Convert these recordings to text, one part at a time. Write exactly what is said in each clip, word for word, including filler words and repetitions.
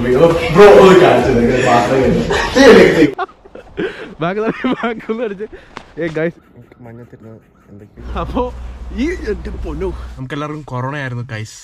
അപ്പോ ഈ പൊന്നു നമുക്ക് എല്ലാവർക്കും കൊറോണ ആയിരുന്നു ഗൈസ്.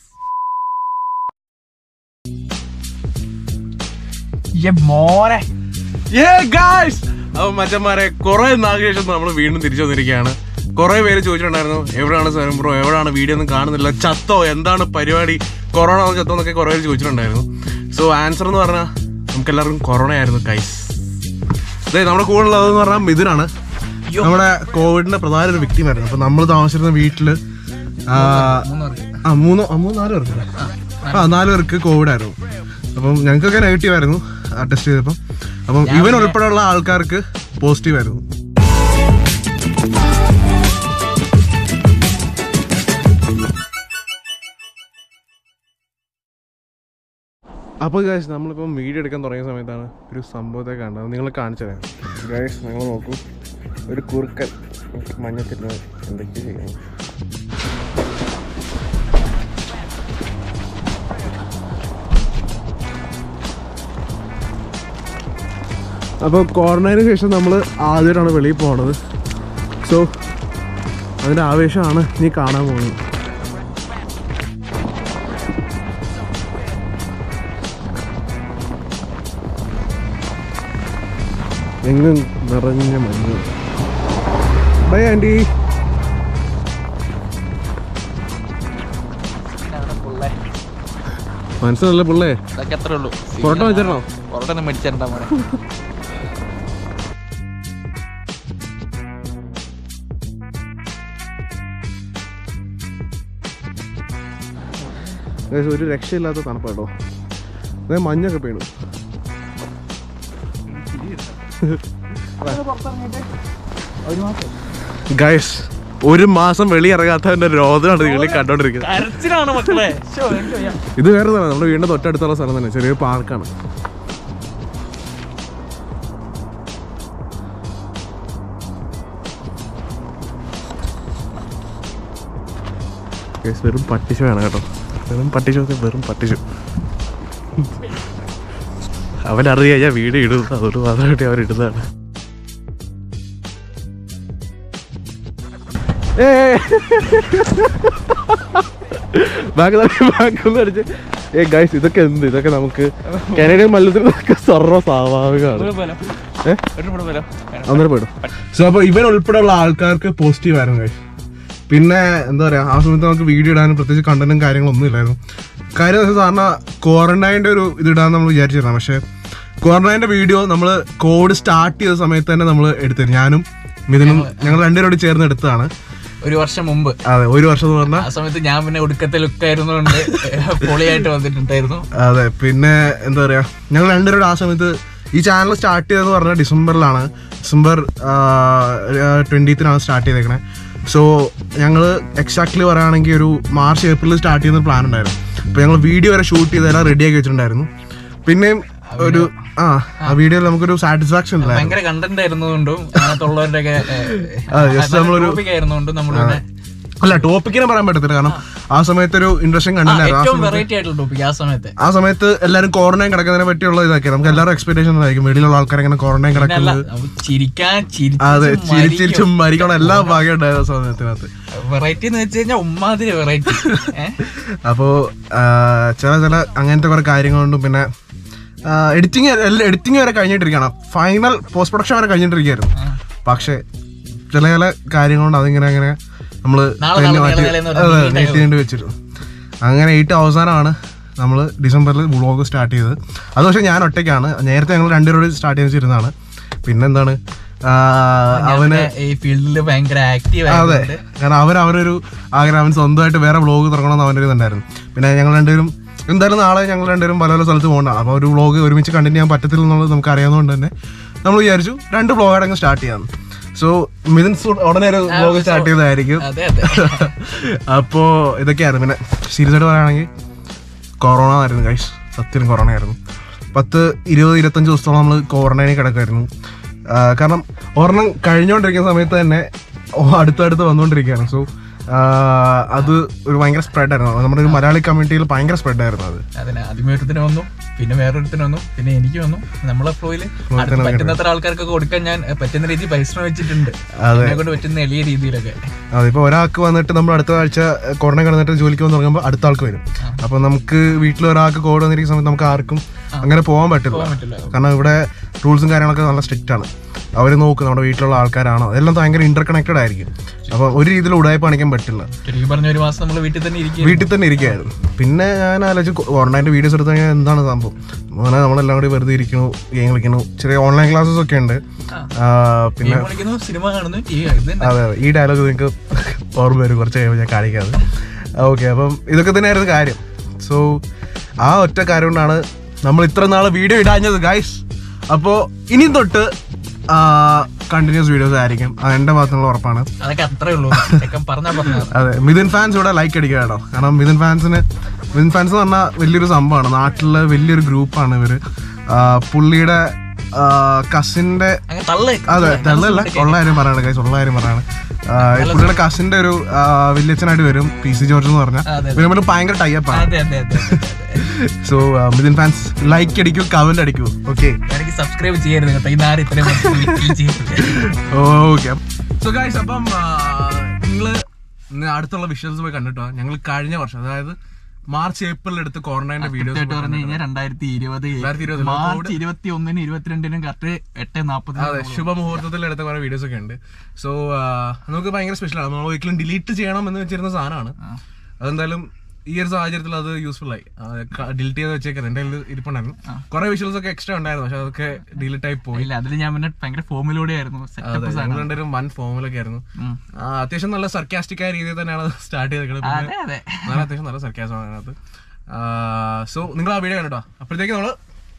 മോനെ അപ്പൊ മച്ചന്മാരെ കുറെ നാളിന് ശേഷം നമ്മൾ വീണ്ടും തിരിച്ചു വന്നിരിക്കുകയാണ്. കുറെ പേര് ചോദിച്ചിട്ടുണ്ടായിരുന്നു എവിടെയാണ് സ്വയം ബ്രോ, എവിടെയാണ് വീഡിയോ ഒന്നും കാണുന്നില്ല, ചത്തോ, എന്താണ് പരിപാടി, കൊറോണ ചത്തോ എന്നൊക്കെ കുറെ പേര് ചോദിച്ചിട്ടുണ്ടായിരുന്നു. സോ ആൻസർ എന്ന് പറഞ്ഞാൽ നമുക്ക് എല്ലാവർക്കും കൊറോണ ആയിരുന്നു ഗൈസ്. അതെ, നമ്മുടെ കൂടെ ഉള്ളതെന്ന് പറഞ്ഞാൽ മിഥുനാണ്. നമ്മുടെ കോവിഡിന്റെ പ്രധാന ഒരു വ്യക്തിമായിരുന്നു. അപ്പൊ നമ്മൾ താമസിച്ചിരുന്ന വീട്ടില് ആ മൂന്ന് മൂന്ന് നാല് പേർക്ക് ആ നാല് പേർക്ക് കോവിഡ് ആയിരുന്നു. അപ്പം ഞങ്ങൾക്കൊക്കെ നെഗറ്റീവ് ആയിരുന്നു ടെസ്റ്റ് ചെയ്തപ്പം. അപ്പം ഇവൻ ഉൾപ്പെടെയുള്ള ആൾക്കാർക്ക് പോസിറ്റീവ് ആയിരുന്നു. അപ്പോൾ ഗൈസ് നമ്മളിപ്പം വീഡിയോ എടുക്കാൻ തുടങ്ങിയ സമയത്താണ് ഒരു സംഭവത്തെ കണ്ടത്. നിങ്ങൾ കാണിച്ചു തരാം ഗൈസ്. നിങ്ങൾ നോക്കൂ, ഒരു കുറുക്കൻ മഞ്ഞത്തിരുന്ന് എന്തൊക്കെ ചെയ്യണം. അപ്പോൾ കൊറോണയ്ക്ക് ശേഷം നമ്മൾ ആദ്യമായിട്ടാണ് വെളിയിൽ പോകുന്നത്. സോ അതിൻ്റെ ആവേശമാണ് നീ കാണാൻ പോകുന്നത്. എങ്ങും നിറഞ്ഞ മഞ്ഞ്. Bye aunty. മനസ്സിലല്ലേ പിള്ളേ? പൊറോട്ട വെച്ചിരണോ? പൊറോട്ട മേടിച്ചിട്ടുണ്ടാ മോനെ. ഒരു രക്ഷയില്ലാത്ത തണുപ്പാട്ടോ. അതായത് മഞ്ഞൊക്കെ പെയ്യണം. ഗൈസ്, ഒരു മാസം വെളിയിറങ്ങാത്തതിന്റെ രോദനാണ് നിങ്ങൾ കണ്ടോണ്ടിരിക്കുന്നത്. ഇത് വേറെ സ്ഥലം, നമ്മുടെ വീടിന്റെ തൊട്ടടുത്തുള്ള സ്ഥലം തന്നെ, ചെറിയൊരു പാർക്കാണ്. വെറും പട്ടിഷോ ആണ് കേട്ടോ, വെറും പട്ടിഷോ വെറും പട്ടിഷോ. അവനറിയാം ഞാൻ വീഡിയോ ഇടുന്നത്, അതുകൊണ്ട് മാത്രമായിട്ട് അവരിടുന്നതാണ്. ഏ അടിച്ച് ഏ ഗൈസ്, ഇതൊക്കെ എന്ത്, ഇതൊക്കെ നമുക്ക് കാനഡിയൻ മത്സരത്തിലൊക്കെ സർവ്വ സ്വാഭാവികമാണ്. അന്നേരം പോയിടും. സോ അപ്പൊ ഇവൻ ഉൾപ്പെടെയുള്ള ആൾക്കാർക്ക് പോസിറ്റീവ് ആയിരുന്നു ഗൈസ്. പിന്നെ എന്താ പറയാ, ആ സമയത്ത് നമുക്ക് വീഡിയോ ഇടാനും പ്രത്യേകിച്ച് കണ്ടന്റും കാര്യങ്ങളൊന്നും ഇല്ലായിരുന്നു. കാര്യം എന്ന് വെച്ചാൽ സാധാരണ ക്വാറന്റൈൻ്റെ ഒരു ഇതിടാന്ന് നമ്മൾ വിചാരിച്ചിരുന്നു. പക്ഷേ ക്വാറന്റൈൻ്റെ വീഡിയോ നമ്മൾ കോവിഡ് സ്റ്റാർട്ട് ചെയ്ത സമയത്ത് തന്നെ നമ്മൾ എടുത്തിരുന്നു. ഞാനും മിഥുനും ഞങ്ങൾ രണ്ടുപേരോട് ചേർന്ന് എടുത്തതാണ് ഒരു വർഷം മുമ്പ്. അതെ, ഒരു വർഷം എന്ന് പറഞ്ഞാൽ ആ സമയത്ത് ഞാൻ പിന്നെ ഒടുക്കത്തെ ലുക്ക് ആയിരുന്നുകൊണ്ട് പൊളിയായിട്ട് വന്നിട്ടുണ്ടായിരുന്നു. അതെ, പിന്നെ എന്താ പറയാ, ഞങ്ങൾ രണ്ടുപേരോട് ആ സമയത്ത് ഈ ചാനൽ സ്റ്റാർട്ട് ചെയ്തതെന്ന് പറഞ്ഞാൽ ഡിസംബറിലാണ്. ഡിസംബർ ട്വന്റീത്തിനാണ് സ്റ്റാർട്ട് ചെയ്തേക്കണേ. സോ ഞങ്ങൾ എക്സാക്ട്ലി പറയുകയാണെങ്കിൽ ഒരു മാർച്ച് ഏപ്രിലിൽ സ്റ്റാർട്ട് ചെയ്യുന്ന പ്ലാൻ ഉണ്ടായിരുന്നു. അപ്പോൾ ഞങ്ങൾ വീഡിയോ വരെ ഷൂട്ട് ചെയ്തെല്ലാം റെഡിയാക്കി വെച്ചിട്ടുണ്ടായിരുന്നു. പിന്നെയും ഒരു ആ ആ വീഡിയോയിൽ നമുക്കൊരു സാറ്റിസ്ഫാക്ഷൻ ഇല്ല, ഭയങ്കര കണ്ടന്റ് ആയിരുന്നതുകൊണ്ടും അതിനകത്തുള്ളവരുടെ അല്ല ടോപ്പിക്കിനെ പറയാൻ പറ്റത്തില്ല. കാരണം ആ സമയത്ത് ഒരു ഇൻട്രസ്റ്റിംഗ് കണ്ടന്റ് ആ സമയത്ത് എല്ലാവരും ക്വാറന്റൈൻ കിടക്കുന്നതിനെ പറ്റിയുള്ള ഇതൊക്കെ നമുക്ക് എല്ലാവരും എക്സ്പെക്ടേഷൻ ആയിരിക്കും. വെളിയിലുള്ള ആൾക്കാർ എങ്ങനെ ക്വാറന്റൈൻ കിടക്കുന്നത്, അതെ, ചിരിച്ചിരിച്ചും മരിക്കണം എല്ലാ ഭാഗ്യം ഉണ്ടായത് സമയത്തിനകത്ത്. വെറൈറ്റി എന്ന് വെച്ച് കഴിഞ്ഞാൽ ഉമ്മാതിരി വെറൈറ്റി. അപ്പോ ചില ചില അങ്ങനത്തെ കുറെ കാര്യങ്ങളുണ്ടും പിന്നെ എഡിറ്റിങ് എഡിറ്റിംഗ് വരെ കഴിഞ്ഞിട്ടിരിക്കുകയാണ്. ഫൈനൽ പോസ്റ്റ് പ്രൊഡക്ഷൻ വരെ കഴിഞ്ഞിട്ടിരിക്കുകയായിരുന്നു. പക്ഷെ ചില ചില കാര്യങ്ങളുണ്ട് അതിങ്ങനെ അങ്ങനെ നമ്മൾ നീട്ടേണ്ടി വെച്ചിരുന്നു. അങ്ങനെ ഏറ്റവും അവസാനമാണ് നമ്മൾ ഡിസംബറിൽ വ്ളോഗ് സ്റ്റാർട്ട് ചെയ്തത്. അത് പക്ഷേ ഞാൻ ഒറ്റയ്ക്കാണ്. നേരത്തെ ഞങ്ങൾ രണ്ടുപേരോട് സ്റ്റാർട്ട് ചെയ്ത് വെച്ചിരുന്നതാണ്. പിന്നെന്താണ്, അവന് ഈ ഫീൽഡിൽ ഭയങ്കര ആക്റ്റീവ്. അതെ, കാരണം അവൻ അവരൊരു ആഗ്രഹം, അവൻ സ്വന്തമായിട്ട് വേറെ വ്ളോഗ് തുടങ്ങണമെന്ന് അവൻ്റെ ഒരു ഇതുണ്ടായിരുന്നു. പിന്നെ ഞങ്ങൾ രണ്ടുപേരും എന്തായാലും നാളെ ഞങ്ങൾ രണ്ടുപേരും പല പല സ്ഥലത്ത് പോകേണ്ടതാണ്. അപ്പോൾ ഒരു വ്ളോഗ് ഒരുമിച്ച് കണ്ടിന്യൂ ചെയ്യാൻ പറ്റത്തില്ല എന്നുള്ളത് നമുക്ക് അറിയാവുന്നതുകൊണ്ട് തന്നെ നമ്മൾ വിചാരിച്ചു രണ്ട് വ്ളോഗായിട്ടങ്ങ് സ്റ്റാർട്ട് ചെയ്യാം. സോ മിഥുൻ ഉടനെ ഒരു വ്ളോഗ് സ്റ്റാർട്ട് ചെയ്തതായിരിക്കും. അപ്പോൾ ഇതൊക്കെയായിരുന്നു. പിന്നെ സീരിയസ് ആയിട്ട് പറയുകയാണെങ്കിൽ കൊറോണ ആയിരുന്നു ഗൈസ്, സത്യം കൊറോണ ആയിരുന്നു. പത്ത് ഇരുപത് ഇരുപത്തഞ്ച് ദിവസത്തോളം നമ്മൾ ക്വാറന്റൈനിൽ കിടക്കുമായിരുന്നു. കാരണം ഒരെണ്ണം കഴിഞ്ഞുകൊണ്ടിരിക്കുന്ന സമയത്ത് തന്നെ അടുത്തടുത്ത് വന്നുകൊണ്ടിരിക്കുകയാണ്. സോ അത് ഒരു ഭയങ്കര സ്പ്രെഡ് ആയിരുന്നു. നമ്മുടെ ഒരു മലയാളി കമ്മ്യൂണിറ്റിയിൽ ഭയങ്കര സ്പ്രെഡ് ആയിരുന്നു അത്. അതിന് ആദ്യമേ ഒരുത്തിന് വന്നു, പിന്നെ വേറൊരുത്തിന് വന്നു, പിന്നെ എനിക്ക് വന്നു. നമ്മളെ ഫ്ലോയില് പറ്റുന്നത്ര ആൾക്കാർക്ക് കൊടുക്കാൻ ഞാൻ പറ്റുന്ന രീതിയിൽ പരിശ്രമിച്ചിട്ടുണ്ട്, കൊണ്ട് പറ്റുന്ന എളിയ രീതിയിലൊക്കെ. അതിപ്പോ ഒരാൾക്ക് വന്നിട്ട് നമ്മൾ അടുത്ത ആഴ്ച കൊറോണ കിടന്നിട്ട് ജോലിക്ക് വന്ന് തുടങ്ങുമ്പോൾ അടുത്ത ആൾക്ക് വരും. അപ്പൊ നമുക്ക് വീട്ടിൽ ഒരാൾക്ക് കോവിഡ് വന്നിരിക്കുന്ന സമയത്ത് നമുക്ക് ആർക്കും അങ്ങനെ പോകാൻ പറ്റില്ല. കാരണം ഇവിടെ റൂൾസും കാര്യങ്ങളൊക്കെ നല്ല സ്ട്രിക്റ്റ് ആണ്. അവർ നോക്കും നമ്മുടെ വീട്ടിലുള്ള ആൾക്കാരാണോ, അതെല്ലാം ഭയങ്കര ഇന്റർ കണക്റ്റഡ് ആയിരിക്കും. അപ്പൊ ഒരു രീതിയിൽ ഉടായ്പ കാണിക്കാൻ പറ്റില്ല. ഒരു മാസം നമ്മൾ വീട്ടിൽ തന്നെ വീട്ടിൽ തന്നെ ഇരിക്കുകയായിരുന്നു. പിന്നെ ഞാൻ ആലോചിച്ച് ക്വാറന്റൈൻ്റെ വീഡിയോസ് എടുത്ത് കഴിഞ്ഞാൽ എന്താണ് സംഭവം, അങ്ങനെ നമ്മളെല്ലാം കൂടി വെറുതെ ഇരിക്കണു, ഗെയിം കളിക്കണു, ചെറിയ ഓൺലൈൻ ക്ലാസ്സസ് ഒക്കെ ഉണ്ട്. പിന്നെ അതെ, ഈ ഡയലോഗ് നിങ്ങൾക്ക് ഓർമ്മ വരും കുറച്ച് കഴിയുമ്പോൾ ഞാൻ കാണിക്കാതെ. ഓക്കെ, അപ്പം ഇതൊക്കെ തന്നെയായിരുന്നു കാര്യം. സോ ആ ഒറ്റ കാര്യം കൊണ്ടാണ് നമ്മൾ ഇത്ര നാൾ വീഡിയോ ഇടാഞ്ഞത് ഗൈസ്. അപ്പോൾ ഇനിയും തൊട്ട് കണ്ടിന്യൂസ് വീഡിയോസ് ആയിരിക്കും, എന്റെ ഭാഗത്തുള്ള ഉറപ്പാണ്. അതെ, മിഥുൻ ഫാൻസ് ഇവിടെ ലൈക്ക് അടിക്കുക കേട്ടോ. കാരണം മിഥുൻ ഫാൻസിന് മിഥുൻ ഫാൻസ് എന്ന് പറഞ്ഞാൽ വലിയൊരു സംഭവമാണ്, നാട്ടിലെ വലിയൊരു ഗ്രൂപ്പാണ് ഇവര്. പുള്ളിയുടെ കസിന്റെ, അതെ തള്ളല്ല, ഉള്ള കാര്യം പറയാണ് ഗൈസ്, ഉള്ള കാര്യം പറയാണ്. പുള്ളിയുടെ കസിന്റെ ഒരു വല്യച്ഛനായിട്ട് വരും, പി സി ജോർജ് എന്ന് പറഞ്ഞാൽ. ഇവര് ഭയങ്കര ടൈപ്പാണ്. സോ മിഥുൻ ഫാൻസ് ലൈക്ക് അടിക്കൂ, കമന്റ് അടിക്കൂ. ഓക്കെ, സബ്സ്ക്രൈബ് ചെയ്യരുത്. ഓക്കെ, സോ ഗൈസ്, അപ്പം നിങ്ങള് അടുത്തുള്ള വിഷ്വൽസ് പോയി കണ്ടിട്ടോ. ഞങ്ങൾ കഴിഞ്ഞ വർഷം, അതായത് മാർച്ച് ഏപ്രിൽ എടുത്ത് ക്വാറന്റൈൻ്റെ വീഡിയോസ് പറഞ്ഞു കഴിഞ്ഞാൽ രണ്ടായിരത്തി ഇരുപത് മാർച്ച് ഇരുപത്തി ഒന്നിനും ഇരുപത്തിരണ്ടിനും കറക്റ്റ് എട്ട് നാൽപ്പത് അതെ ശുഭമുഹൂർത്തത്തിൽ എടുത്ത കുറെ വീഡിയോസ് ഒക്കെ ഉണ്ട്. സോ നമുക്ക് ഭയങ്കര സ്പെഷ്യലാണ്. നമ്മൾ ഒരിക്കലും ഡിലീറ്റ് ചെയ്യണം എന്ന് വെച്ചിരുന്ന സാധനമാണ്. അതെന്തായാലും ഈ ഒരു സാഹചര്യത്തിൽ അത് യൂസ്ഫുൾ ആയി. ഡിലീറ്റ് ചെയ്ത് വെച്ചേക്കാം. എന്റെ കയ്യിൽ ഇരിപ്പുണ്ടായിരുന്നു കുറെ വിഷ്വൽസ് ഒക്കെ എക്സ്ട്രാ ഉണ്ടായിരുന്നു, പക്ഷെ അതൊക്കെ ഡിലീറ്റ് ആയി പോയി. അതിൽ ഞാൻ പിന്നെ ഭയങ്കര ഫോമിലൂടെ ആയിരുന്നു, ഞങ്ങളുടെ ഒരു വൻ ഫോമിലൊക്കെ ആയിരുന്നു. അത്യാവശ്യം നല്ല സർക്കാസ്റ്റിക് ആയ രീതിയിൽ തന്നെയാണ് സ്റ്റാർട്ട് ചെയ്തേക്കുന്നത്. നല്ല അത്യാവശ്യം നല്ല സർക്കാസം അതിനകത്ത്. സോ നിങ്ങൾ ആ വീഡിയോ കണ്ടോ. അപ്പോഴത്തേക്ക് നമ്മള്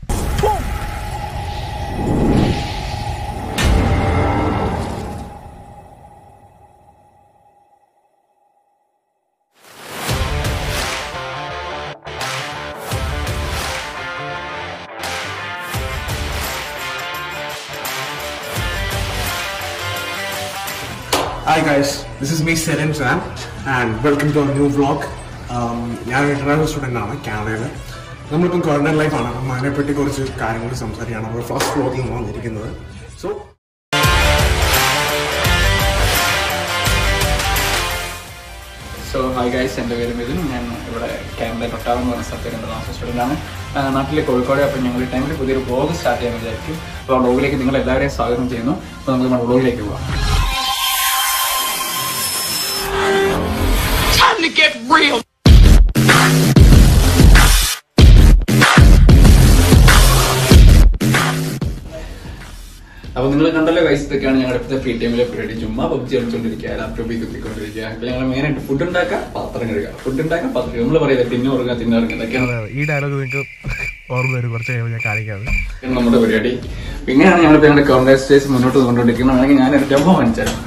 Hi guys, this is me Selim Sam and welcome to our new vlog. ഞാൻ ഒരു ഇന്റർനാഷണൽ സ്റ്റുഡൻ്റ് ആണ് കാനഡയിൽ. നമ്മളിപ്പം ക്വാറന്റൈൻ ലൈഫാണ്, അപ്പം അതിനെപ്പറ്റി കുറച്ച് കാര്യങ്ങൾ സംസാരിക്കുകയാണ്. നമ്മൾ ഫസ്റ്റ് വ്ലോഗിൽ വന്നിരിക്കുന്നത്. സോ സോ ഹായ് ഗൈസ്, എൻ്റെ പേര് മിഥുൻ. ഞാൻ ഇവിടെ കാനഡ ടൊട്ടാവോ എന്ന് പറഞ്ഞ സ്ഥലത്ത് ഇന്റർനാഷണൽ സ്റ്റുഡൻ്റ് ആണ്, നാട്ടിലെ കോഴിക്കോട്. അപ്പം ഞങ്ങൾ ഈ ടൈമിൽ പുതിയൊരു വ്ലോഗ് സ്റ്റാർട്ട് ചെയ്യാൻ വിചാരിക്കും. അപ്പോൾ ആ വ്ലോഗിലേക്ക് നിങ്ങൾ എല്ലാവരെയും സ്വാഗതം ചെയ്യുന്നു. അപ്പോൾ നമുക്ക് നമ്മുടെ വ്ലോഗിലേക്ക് പോകാം. Get real. അപ്പോൾ നിങ്ങൾ കണ്ടല്ലോ ഗൈസ്, ഇതൊക്കെയാണ് ഞങ്ങളുടെ ഇപ്പോഴത്തെ ഫ്രീ ടൈമിലെ പരിപാടി. ചുമ്മാ പബ്ജി കളിച്ചോണ്ടിരിക്കുക, ലാപ്ടോപ്പിൽ കുത്തിക്കൊണ്ടിരിക്കുക. അപ്പോൾ ഞങ്ങൾ മെയിനായിട്ട് ഫുഡ് ഉണ്ടാക്കുക, പാത്രം കഴുകുക, ഫുഡ് ഉണ്ടാക്കുക, പാത്രം നമ്മൾ പറയുന്നത് തിന്നുറങ്ങുക തിന്നിറങ്ങുക, ഇതൊക്കെയാണ് ഈ ഡയലോഗ് നിങ്ങൾക്ക് ഓർമ്മ വരും കുറച്ച് കഴിയുമ്പോൾ ഞാൻ കാണിക്കാതെ നമ്മുടെ പരിപാടി. ഇങ്ങനെയാണ് ഞങ്ങളിപ്പോൾ ഞങ്ങളുടെ കോൺടാക്ട് സ്റ്റേജ് മുന്നോട്ട് കൊണ്ടുകൊണ്ടിരിക്കുന്നത്. ആണെങ്കിൽ ഞാൻ ഒരു ഡെമോ കാണിച്ചുതരാം.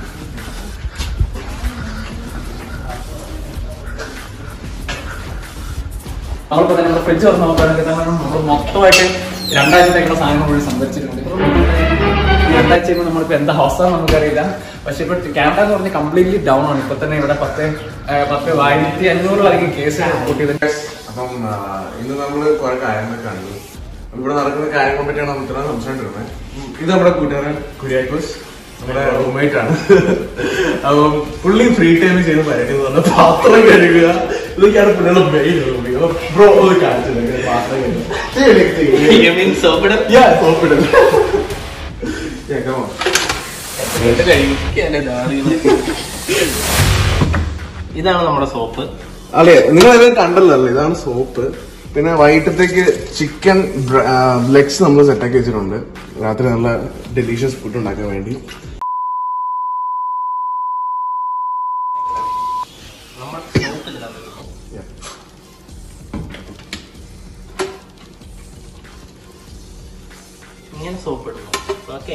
നമ്മളിപ്പോൾ തന്നെ നമ്മുടെ ഫ്രിഡ്ജ് തുറന്ന് നോക്കുകയാണെങ്കിൽ തന്നെ നമ്മൾ മൊത്തമായിട്ട് രണ്ടാഴ്ചത്തേക്കുള്ള സാധനങ്ങൾ കൂടി സംഭരിച്ചിട്ടുണ്ട്. രണ്ടാഴ്ച കഴിയുമ്പോൾ നമ്മളിപ്പോൾ എന്താ അവസ്ഥ നമുക്കറിയില്ല. പക്ഷെ ഇപ്പോൾ കാനഡ എന്ന് പറഞ്ഞാൽ കംപ്ലീറ്റ്ലി ഡൗൺ ആണ്. ഇപ്പൊ തന്നെ ഇവിടെ പത്ത് പത്ത് ആയിരത്തി അഞ്ഞൂറിലധികം കേസ് റിപ്പോർട്ട് ചെയ്തിട്ടുണ്ട്. അപ്പം ഇന്ന് നമ്മൾ കുറെ കാര്യങ്ങൾ കണ്ടു. ഇവിടെ നടക്കുന്ന കാര്യങ്ങളെ പറ്റിയാണ് നമ്മൾ ഇത്ര സംസാരിച്ചിരുന്നത്. ഇത് നമ്മുടെ കൂട്ടുകാരൻ കുര്യാക്കോസ്, നമ്മുടെ റൂംമേറ്റ് ആണ്. അപ്പം പുള്ളി ഫ്രീ ടൈമിൽ ചെയ്യുന്ന പരിപാടി എന്ന് പറഞ്ഞാൽ പാത്രം കഴുകുക. ഇതൊക്കെയാണ് പുള്ളിയുടെ മെയിൻ ഹോബി. ബ്രോ ഒന്ന് കാണിച്ചത് പാത്രം ഇതാണ് നമ്മുടെ സോപ്പ്. അല്ലേ, നിങ്ങൾ എല്ലാം കണ്ടല്ലോ അല്ലേ, ഇതാണ് സോപ്പ്. പിന്നെ വൈകിട്ടത്തേക്ക് ചിക്കൻ ലെഗ്സ് നമ്മൾ സെറ്റാക്കി വെച്ചിട്ടുണ്ട്, രാത്രി നല്ല ഡെലീഷ്യസ് ഫുഡ് ഉണ്ടാക്കാൻ വേണ്ടി. ഇങ്ങനെ സോപ്പ് ഇടുന്നു. ഓക്കെ,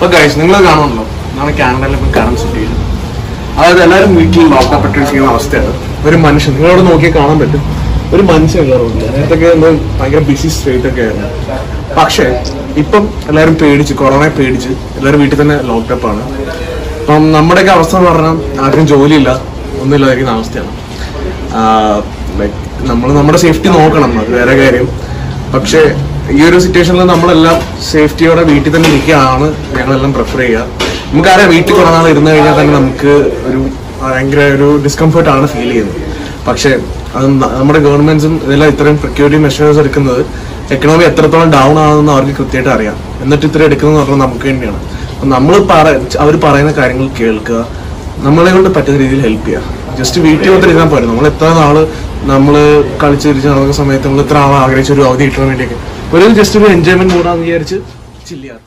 ഗൈസ് നിങ്ങൾ കാണുമല്ലോ, നാളെ കാനഡയിൽ ഇപ്പം കറണ്ട് സിറ്റിയിൽ, അതായത് എല്ലാവരും വീട്ടിൽ ലോക്കപ്പ് ഇട്ടിരിക്കുന്ന അവസ്ഥയാണ്. ഒരു മനുഷ്യൻ നിങ്ങളോട് നോക്കിയാൽ കാണാൻ പറ്റും, ഒരു മനുഷ്യൻ കയറില്ല. നേരത്തൊക്കെ ഒന്ന് ഭയങ്കര ബിസി സ്ട്രീറ്റ് ഒക്കെ ആയിരുന്നു. പക്ഷേ ഇപ്പം എല്ലാവരും പേടിച്ച്, കൊറോണയെ പേടിച്ച് എല്ലാവരും വീട്ടിൽ തന്നെ ലോക്കപ്പ് ആണ്. അപ്പം നമ്മുടെയൊക്കെ അവസ്ഥ എന്ന് പറഞ്ഞാൽ ആർക്കും ജോലിയില്ല, ഒന്നുമില്ലാതിരിക്കുന്ന അവസ്ഥയാണ്. ലൈക്ക് നമ്മൾ നമ്മുടെ സേഫ്റ്റി നോക്കണം, അത് വേറെ കാര്യം. പക്ഷേ ഈ ഒരു സിറ്റുവേഷനിൽ നമ്മളെല്ലാം സേഫ്റ്റിയോടെ വീട്ടിൽ തന്നെ ഇരിക്കുകയാണ് ഞങ്ങളെല്ലാം പ്രിഫർ ചെയ്യുക. നമുക്കറിയാം വീട്ടിൽ കുറേ നാൾ ഇരുന്ന് കഴിഞ്ഞാൽ തന്നെ നമുക്ക് ഒരു ഭയങ്കര ഒരു ഡിസ്കംഫർട്ടാണ് ഫീൽ ചെയ്യുന്നത്. പക്ഷേ അത് നമ്മുടെ ഗവൺമെന്റ്സും ഇതെല്ലാം ഇത്രയും പ്രിക്യൂരിറ്റി മെഷേഴ്സ് എടുക്കുന്നത് എക്കണോമി എത്രത്തോളം ഡൗൺ ആണെന്ന് അവർക്ക് കൃത്യമായിട്ട് അറിയാം. എന്നിട്ട് ഇത്ര എടുക്കുന്നതെന്ന് പറഞ്ഞാൽ നമുക്ക് വേണ്ടിയാണ്. അപ്പം നമ്മൾ പറ അവർ പറയുന്ന കാര്യങ്ങൾ കേൾക്കുക, നമ്മളെ കൊണ്ട് പറ്റുന്ന രീതിയിൽ ഹെൽപ്പ് ചെയ്യുക. ജസ്റ്റ് വീട്ടിൽ മാത്രം ഇരുന്നാൽ പോലും നമ്മൾ എത്ര നാള് നമ്മൾ കളിച്ച് തിരിച്ച് നടക്കുന്ന സമയത്ത് നമ്മൾ ഇത്ര ആൾ ആഗ്രഹിച്ച ഒരു അവധി കിട്ടാൻ വേണ്ടിയൊക്കെ ഒരു ജസ്റ്റ് ഒരു എൻജോയ്മെന്റ് മൂടാന്ന് വിചാരിച്ച് ചില്ല് ചെയ്യാറുണ്ട്.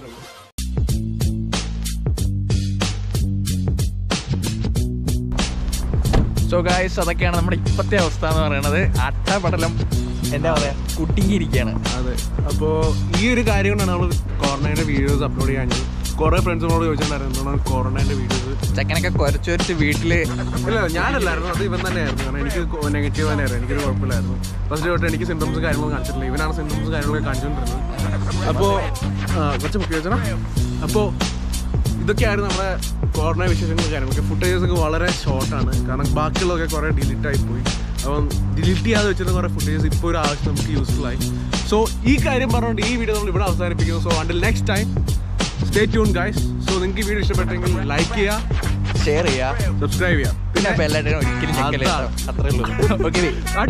സോ ഗായ്സ്, അതൊക്കെയാണ് നമ്മുടെ ഇപ്പോഴത്തെ അവസ്ഥ എന്ന് പറയുന്നത്. അട്ടപടലം എന്താ പറയാ, കുട്ടിങ്ങിയിരിക്കുകയാണ്. അതെ, അപ്പോൾ ഈ ഒരു കാര്യം കൊണ്ടാണ് നമ്മൾ കൊറോണയുടെ വീഡിയോസ് അപ്ലോഡ് ചെയ്യാഞ്ഞത്. കുറെ ഫ്രണ്ട്സിനോട് ചോദിച്ചിട്ടുണ്ടായിരുന്നു എന്താണ് കൊറോണയുടെ വീഡിയോസ്. ചെക്കനൊക്കെ കുറച്ച് കുറച്ച് വീട്ടില് ഇല്ല, ഞാനല്ലായിരുന്നു, അത് ഇവൻ തന്നെയായിരുന്നു. കാരണം എനിക്ക് നെഗറ്റീവ് തന്നെയായിരുന്നു, എനിക്കൊരു കുഴപ്പമില്ലായിരുന്നു. ഫസ്റ്റ് തൊട്ട് എനിക്ക് സിംറ്റംസ് കാര്യങ്ങളൊന്നും കാണിച്ചിട്ടില്ല, ഇവനാണ് സിംറ്റംസ് കാര്യങ്ങളൊക്കെ കാണിച്ചുകൊണ്ടിരുന്നത്. അപ്പോൾ കുറച്ച് മുഖ്യ വെച്ചാൽ അപ്പോൾ ഇതൊക്കെയായിരുന്നു നമ്മുടെ കൊറോണ വിശേഷങ്ങൾ കാര്യങ്ങളൊക്കെ. ഫുട്ടേജസ് ഒക്കെ വളരെ ഷോർട്ടാണ്, കാരണം ബാക്കിയുള്ളതൊക്കെ കുറേ ഡിലീറ്റ് ആയിപ്പോയി. അപ്പം ഡിലീറ്റ് ചെയ്യാതെ വെച്ചിരുന്ന കുറേ ഫുട്ടേജസ് ഇപ്പോൾ ഒരു ആവശ്യം നമുക്ക് യൂസ്ഫുൾ ആയി. സോ ഈ കാര്യം പറഞ്ഞുകൊണ്ട് ഈ വീഡിയോ നമ്മൾ ഇവിടെ അവസാനിപ്പിക്കുന്നു. So until next time stay tune guys. So നിങ്ങൾക്ക് ഈ വീഡിയോ ഇഷ്ടപ്പെട്ടെങ്കിൽ ലൈക്ക് ചെയ്യുക, ഷെയർ ചെയ്യുക, സബ്സ്ക്രൈബ് ചെയ്യുക, പിന്നെ ബെല്ലൈക്കൺ ഒരിക്കലും ഞെക്കല്. അത്രേ ഉള്ളൂ. ഓക്കെ,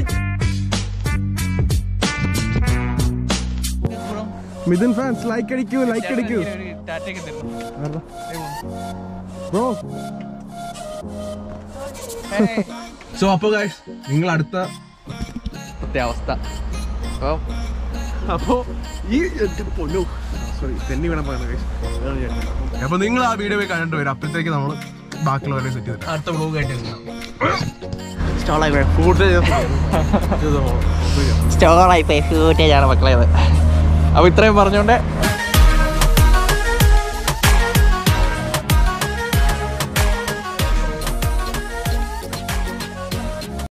മിഥുൻ ഫാൻസ് ലൈക്ക് അടിക്കൂ, ലൈക്ക് അടിക്കൂ ബ്രോ. സോ അപ്പോൾ ഗൈസ്, നിങ്ങൾ അടുത്ത അവസ്ഥ അപ്പോൾ അപ്പോൾ ഈ പൊന്നു സോറി തെന്നി വേണം പറയുന്നത് ഗൈസ്. അപ്പോൾ നിങ്ങൾ ആ വീഡിയോ പോയി കണ്ടിട്ട് വരും. അപ്പോഴത്തേക്ക് നമ്മൾ ബാക്കിയുള്ളവരെ സെറ്റ് ചെയ്തിട്ട് അടുത്ത വ്ലോഗ് ആയിട്ട് ഫുട്ടേജ് സ്റ്റോറായി പോയി ഫൂട്ടേജാണ് മക്കളെ. അപ്പോൾ ഇത്രയും പറഞ്ഞുകൊണ്ട്